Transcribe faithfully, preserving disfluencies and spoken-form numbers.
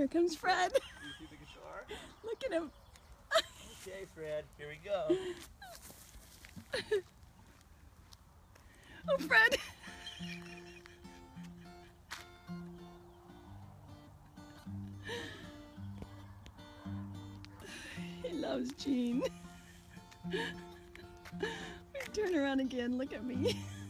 Here comes Fred. You see the guitar? Look at him. Okay, Fred, here we go. Oh, Fred. He loves Jean. Turn around again, look at me.